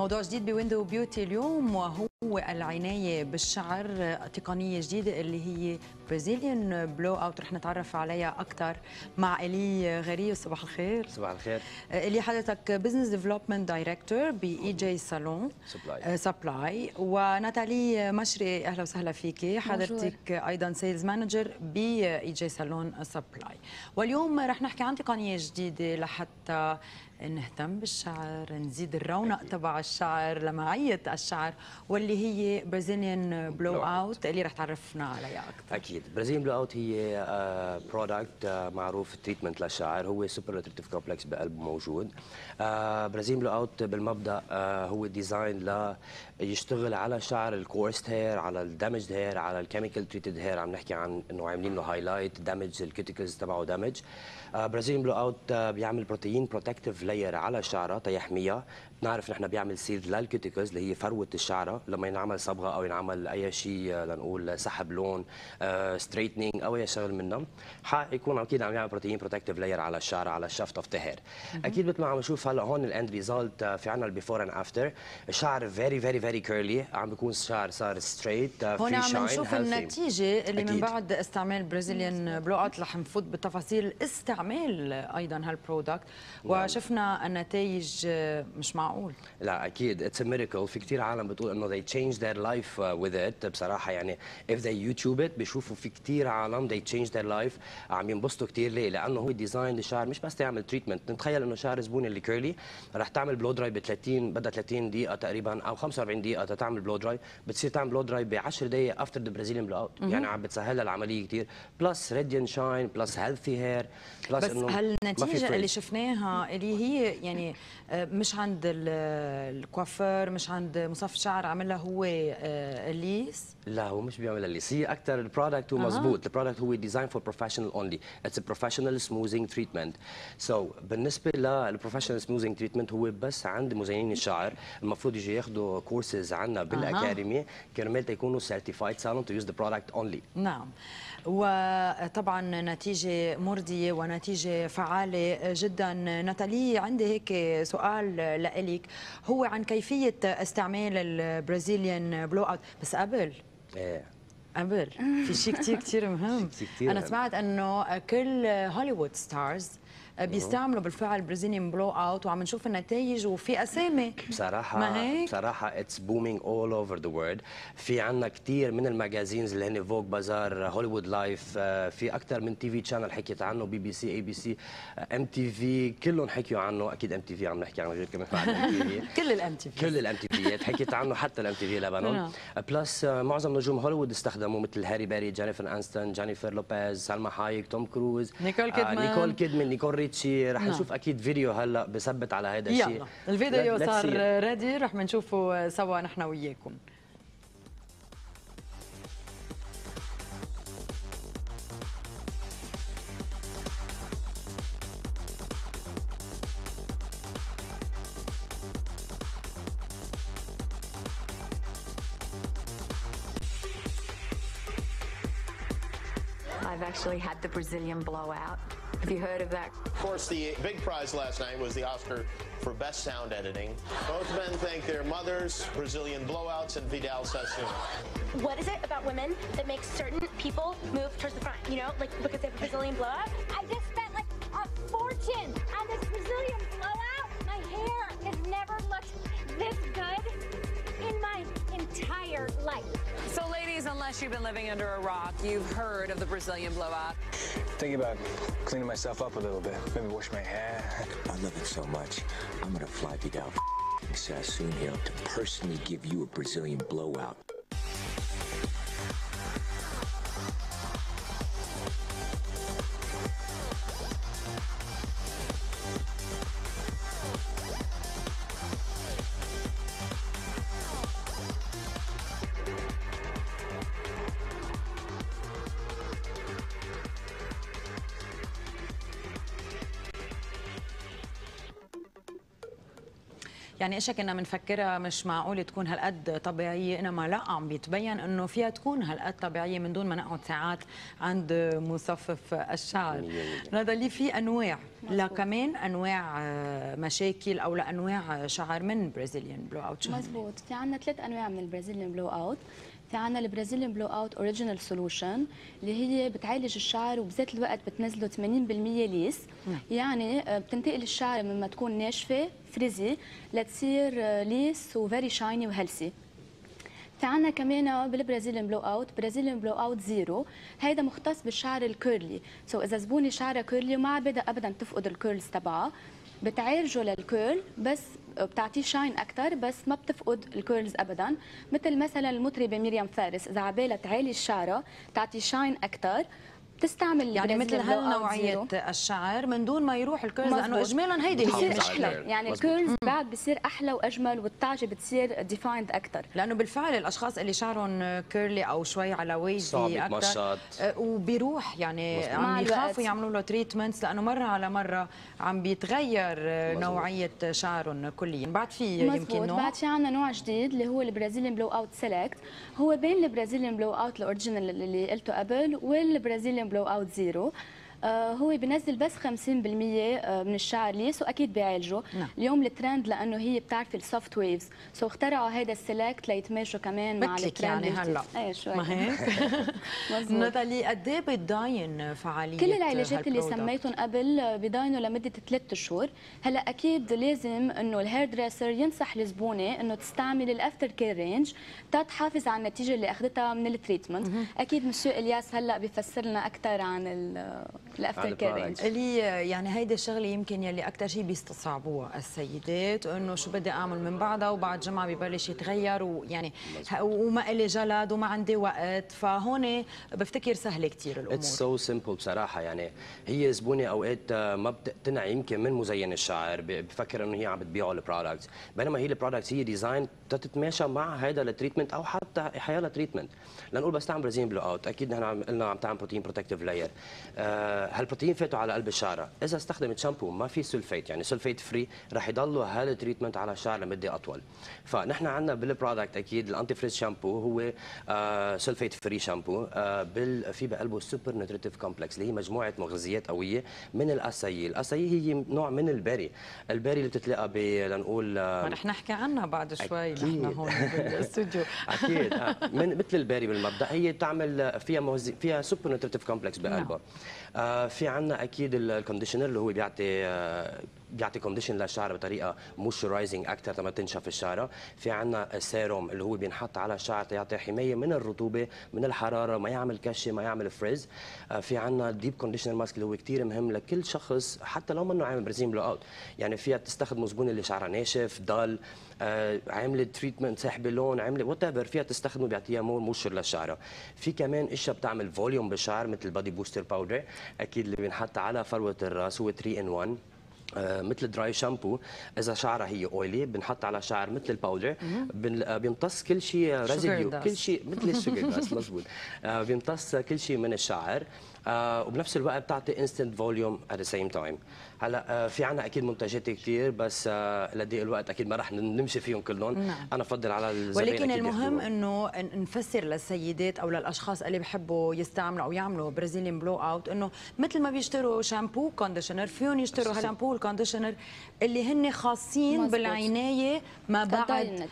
موضوع جديد بويندو بيوتي اليوم وهو العناية بالشعر، تقنية جديدة اللي هي برازيليان بلو اوت، رح نتعرف عليها أكثر مع إلي غريب. صباح الخير. صباح الخير. إلي حضرتك بزنس ديفلوبمنت دايركتور بإي جي سالون سبلاي، وناتالي مشري أهلا وسهلا فيكي، حضرتك أيضا سيلز مانجر بإي جي سالون سبلاي. واليوم رح نحكي عن تقنية جديدة لحتى نهتم بالشعر، نزيد الرونق تبع الشعر، لمعية الشعر، واللي هي برازيليان بلو اوت اللي رح تعرفنا عليها اكثر. اكيد. برازيليان بلو اوت هي برودكت معروف تريتمنت للشعر، هو سوبر نيوتريتيف كومبلكس بقلبه موجود. برازيليان بلو اوت بالمبدا هو ديزاين ليشتغل على شعر الكورست هير، على الدامجد هير، على الكيميكال تريتد هير. عم نحكي عن انه عاملين له هايلايت دامج، الكوتيكلز تبعه دامج. برازيليان بلو اوت بيعمل بروتين بروتكتيف لاير على الشعره تيحميها. بنعرف نحن بيعمل سيل للكوتيكلز اللي هي فروه الشعره لما ينعمل صبغه او ينعمل اي شيء لنقول سحب لون، ستريتنينج او اي شغل منهم، حيكون اكيد عم يعمل بروتين بروتكتيف لاير على الشعره، على الشفت اوف ذا هير. اكيد مثل ما عم نشوف هلا هون الاند ريزلت، في عندنا البيفور اند افتر. الشعر فيري فيري فيري كيرلي، عم بيكون الشعر صار ستريت هون عم نشوف النتيجه اللي أكيد. من بعد استعمال برازيليان بلو اوت رح نفوت بتفاصيل استعمال ايضا هالبرودكت، وشفنا النتائج مش معقول. لا اكيد اتس ا ميراكل. في كثير عالم بتقول انه they change their life with it. بصراحه يعني if they YouTube it بيشوفوا في كثير عالم they change their life عم ينبسطوا كثير. ليه؟ لانه هو ديزاين للشعر مش بس تعمل تريتمنت. نتخيل انه شعر زبون اللي كيرلي رح تعمل بلو دراي ب 30، بدها 30 دقيقه تقريبا او 45 دقيقه تعمل بلو دراي، بتصير تعمل بلو دراي ب 10 دقائق افتر ذا برازيليان بلو اوت. يعني عم بتسهلها العمليه كثير، بلس ريديان شاين، بلس هيلثي هير، بلس انه بس هالنتيجه اللي شفناها اللي هي يعني مش عند الكوافير، مش عند مصفي شعر، عملها هو ليس؟ لا هو مش بيعمل الليس، هي اكثر البرودكت هو مضبوط. البرودكت هو ديزاين فور بروفيشنال اونلي، اتس ا بروفيشنال سموزنج تريتمنت. سو بالنسبه للبروفيشنال سموزنج تريتمنت هو بس عند مزينين الشعر، المفروض يجي ياخذوا كورسز عندنا بالاكاديمي كرمال يكونوا سيرتيفايد سالون تو يوز ذا برودكت اونلي. نعم، وطبعا نتيجه مرضيه ونتيجه فعاله جدا. ناتالي عندي هيك سؤال لإلك، هو عن كيفيه استعمال البرازيليان بلو اوت. بس قبل في شيء كثير مهم. انا سمعت انه كل هوليوود ستارز بيستعملوا بالفعل برازيليان بلو اوت، وعم نشوف النتائج وفي اسامي. بصراحه اتس بومينج اول اوفر ذا وورلد. في عندنا كثير من الماجازينز اللي هن فوق بازار، هوليوود لايف، في اكثر من تي في شانل حكيت عنه، بي بي سي، اي بي سي، ام تي في، كلهم حكيوا عنه. اكيد ام تي في عم نحكي عنه غير كمان بعد ام تي في. كل الام تي في، كل الام تي فيات حكيت عنه، حتى الام تي في لبنان. بلس معظم نجوم هوليوود استخدموا مثل هاري باري، جينيفر انستون، جينيفر لوبيز، سلمى حايك، توم كروز، نيكول كيدمان، نيكول ريتشي. رح نشوف اكيد فيديو هلا بثبت على هذا الشيء. يلا الفيديو صار ريدي، رح نشوفه سوا نحن وياكم. I've actually had the Brazilian blowout. Have you heard of that? Of course, the big prize last night was the Oscar for Best Sound Editing. Both men thank their mothers, Brazilian blowouts, and Vidal Sassoon. What is it about women that makes certain people move towards the front? You know, like because they have a Brazilian blowout? I just spent like a fortune on this Brazilian blowout. My hair has never looked this good in my entire life. So ladies, unless you've been living under a rock, you've heard of the Brazilian blowout. Thinking about cleaning myself up a little bit, maybe wash my hair. I love it so much. I'm gonna fly Vidal Sassoon here to personally give you a Brazilian blowout. يعني اشياء كنا بنفكرها مش معقول تكون هالقد طبيعيه، انما لا، عم بيتبين انه فيها تكون هالقد طبيعيه من دون ما نقعد ساعات عند مصفف الشعر. نضالي في انواع، لا كمان انواع مشاكل او لانواع شعر من برازيليان بلو اوت. مزبوط، في عندنا 3 انواع من البرازيليان بلو اوت. في عندنا البرازيليان بلو اوت اوريجينال سولوشن اللي هي بتعالج الشعر وبذات الوقت بتنزله 80% ليس. يعني بتنتقل الشعر مما تكون ناشفه فريزي لتصير ليس وفيري شايني وهيلثي. في عنا كمان بالبرازيليان بلو اوت برازيليان بلو اوت زيرو، هيدا مختص بالشعر الكيرلي. اذا زبونه شعرها كيرلي وما بدها ابدا تفقد الكيرلز تبعها، بتعالجه للكيرل بس بتعطيه شاين اكثر، بس ما بتفقد الكيرلز ابدا. مثلا المطربه مريم فارس اذا عبالها تعالج شعرها تعطي شاين اكثر، بتستعمل يعني مثل هالنوعيه الشعر من دون ما يروح الكيرلز، لانه اجمالا هيدي بصير احلى. يعني الكيرلز بعد بصير احلى واجمل والتاجه بتصير ديفايند اكثر، لانه بالفعل الاشخاص اللي شعرهم كيرلي او شوي على ويفي اكثر وبيروح يعني عم يخافوا يعملوا له تريتمنتس لانه مره على مره عم بيتغير نوعيه شعرهم كليا. بعد في يمكن نوع، بعد في عندنا نوع جديد اللي هو البرازيليان بلو اوت سيلكت. هو بين البرازيليان بلو اوت الاوريجينال اللي قلته قبل والبرازيليان بلو اوت زيرو. هو بينزل بس 50% من الشعر ليس واكيد بيعالجه. اليوم الترند لانه هي بتعرفي السوفت ويفز، اخترعوا هيدا السيلكت ليتماشوا كمان مع الترند يعني هلا. ايه شوي ما هيك؟ ناتالي قد ايه بتضاين فعاليه كل العلاجات اللي سميتهم قبل بضاينوا لمده 3 شهور. هلا اكيد لازم انه الهير دريسر ينصح الزبونه انه تستعمل الافتر كير رينج تحافظ على النتيجه اللي اخذتها من التريتمنت. اكيد مسيو الياس هلا بيفسر لنا اكثر عن الافتر كير رينج. اللي يعني هيدي الشغله يمكن يلي اكثر شيء بيستصعبوها السيدات، انه شو بدي اعمل من بعدها وبعد جمعه ببلش يتغير، ويعني وما الي جلد وما عندي وقت، فهون بفتكر سهله كثير الامور. اتس سو سمبل بصراحه. يعني هي زبونه اوقات ما بتقتنع يمكن من مزين الشعر، بفكر انه هي عم بتبيعه البرودكتس، بينما هي البرودكتس هي ديزاين تتماشى مع هذا التريتمنت او حتى حياه تريتمنت. لنقول بس تعمل برازيليان بلو اوت، اكيد نحن قلنا عم تعمل بروتين بروتكتيف لاير. هالبروتين فاتوا على قلب الشعره، اذا استخدمت شامبو ما في سلفيت يعني سلفيت فري، رح يضلوا هالتريتمنت على الشعر لمده اطول. فنحن عندنا بالبرودكت اكيد الانتي فريز شامبو هو سلفيت فري شامبو، في بقلبه سوبر نيوتريتيف كومبلكس اللي هي مجموعه مغذيات قويه من الاسايي. الاسايي هي نوع من البيري اللي بتتلاقى لنقول رح نحكي عنها بعد شوي نحن هون بالاستوديو. اكيد من مثل البيري بالمبدا، هي بتعمل فيها سوبر نيوتريتيف كومبلكس بقلبها. في عندنا اكيد الكونديشنر اللي هو بيعطي كونديشن للشعر بطريقه مويسترايزنج اكثر لما تنشف الشعره. في عندنا السيروم اللي هو بينحط على الشعر يعطي حمايه من الرطوبه من الحراره، ما يعمل كشه ما يعمل فريز. في عندنا ديب كونديشنر ماسك اللي هو كثير مهم لكل شخص حتى لو منه عامل برازيليان بلو اوت. يعني فيها تستخدموا زبونه اللي شعرها ناشف ضل عملت تريتمنت سحب لون عملت وات ايفر، فيها تستخدمه بيعطيها مور موشر للشعره. في كمان اشياء بتعمل فوليوم بالشعر مثل البادي بوستر باودر اكيد اللي بينحط على فروه الراس، هو 3 in 1 مثل دراي شامبو. اذا شعرها هي اويلي بنحط على شعر مثل الباودر بيمتص كل شيء ريزيديو، كل شيء مثل الشوجر داست مضبوط، بيمتص كل شيء من الشعر وبنفس الوقت بتعطي انستنت فوليوم ات ذا سيم تايم. هلا في عنا اكيد منتجات كثير بس لضيق الوقت اكيد ما رح نمشي فيهم كلهم. انا بفضل على الزبائن، ولكن المهم انه نفسر للسيدات او للاشخاص اللي بحبوا يستعملوا او يعملوا برازيليان بلو اوت انه مثل ما بيشتروا شامبو كونديشنر فيهم يشتروا هالشامبو والكونديشنر اللي هن خاصين بالعنايه ما بعد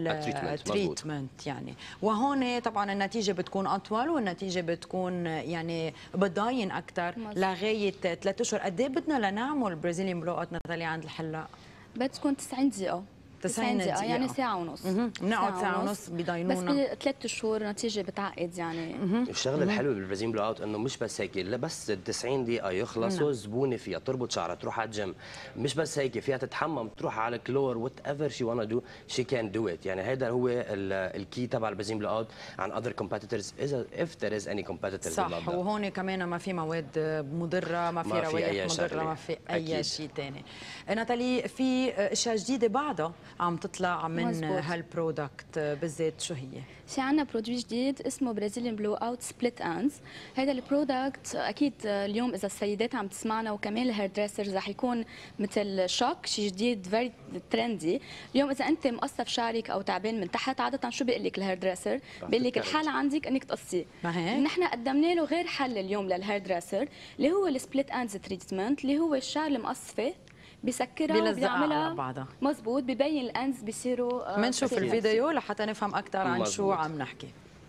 التريتمنت يعني. وهون طبعا النتيجه بتكون اطول والنتيجه بتكون يعني بتضاين اكثر لغايه 3 اشهر. قد ايه بدنا لنعمل برازيليان بلو اوت ناتالي عند الحلاق؟ بتكون 90 دقيقة 90 دقيقة يعني ساعة ونص. بنقعد ساعة ونص بيضاينونا، بس ب3 شهور نتيجة بتعقد يعني. الشغله الحلوه بالبرازيليان بلو اوت انه مش بس هيك، لا بس 90 دقيقة يخلصوا الزبونه فيها تربط شعرها تروح على الجيم، مش بس هيك فيها تتحمم تروح على كلور وات ايفر شي وانا دو شي كان دو ات. يعني هذا هو الكي تبع البرازيليان بلو اوت عن اذر كومبيتيتورز if there is any competitors. صح. وهون كمان ما في مواد مضرة، ما في روائح مضرة، ما في اي شيء ثاني. ناتالي في اشياء جديدة بعدها عم تطلع من مزبوط. هالبرودكت بالذات شو هي؟ في عنا برودوي جديد اسمه برازيليان بلو اوت سبليت اندز. هذا البرودكت اكيد اليوم اذا السيدات عم تسمعنا وكمان الهير دريسرز رح يكون مثل شوك، شيء جديد فيري ترندي. اليوم اذا انت مقصف شعرك او تعبان من تحت، عاده شو بيقول لك الهير دريسر؟ بيقول لك الحل عندك انك تقصيه. نحن قدمنا له غير حل اليوم للهير دريسر اللي هو السبليت اندز تريتمنت، اللي هو الشعر المقصفه بيسكرها وبيعملها بعضها مزبوط، ببين الانز بيصيروا بنشوف الفيديو لحتى نفهم اكثر عن شو عم نحكي.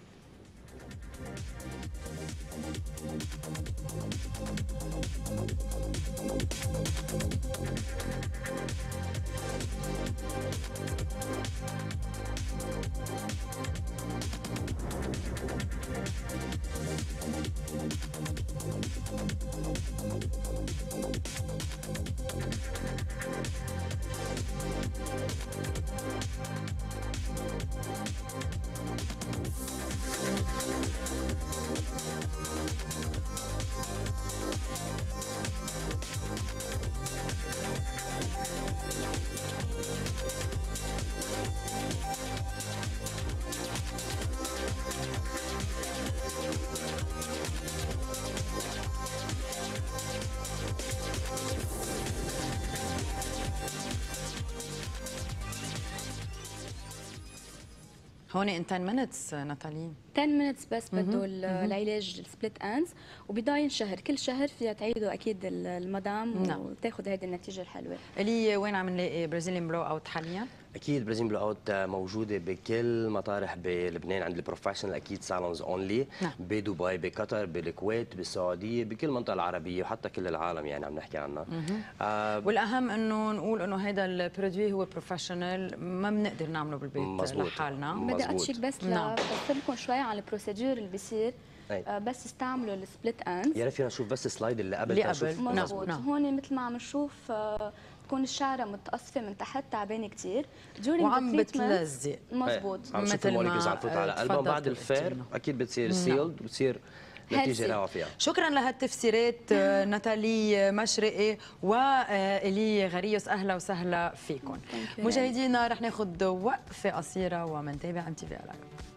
هون ان 10 minutes ناتالي. 10 minutes بس بده العلاج السبليت اندز، وبضاين شهر، كل شهر فيها تعيده اكيد المدام وتاخذ هذه النتيجه الحلوه. اللي وين عم نلاقي برازيليان بلو اوت حاليا؟ اكيد برازيليان بلو اوت موجوده بكل مطارح بلبنان عند البروفيشنال، اكيد سالونز اونلي، بدبي، بقطر، بالكويت، بالسعوديه، بكل المنطقه العربيه وحتى كل العالم يعني عم نحكي عنها. والاهم انه نقول انه هذا البرودوي هو بروفيشنال، ما بنقدر نعمله بالبيت لحالنا. بدي اتشيك بس لبفسر لكم شوي على البروسيدور اللي بيصير. بس استعملوا السبليت اندز. يا ريت فينا نشوف بس السلايد اللي قبل. مضبوط. هون مثل ما عم نشوف تكون الشعره متقصفه من تحت، تعبانه كثير وعم بتلزق. مضبوط. مثل ما عم تفوت على قلبها بعد الفير اكيد بتصير سيلد وبتصير نتيجه روعه فيها. شكرا لهالتفسيرات ناتالي مشرقي وإلي غريوس، اهلا وسهلا فيكم. مشاهدينا رح ناخذ وقفه قصيره ومنتابع MTV Alive.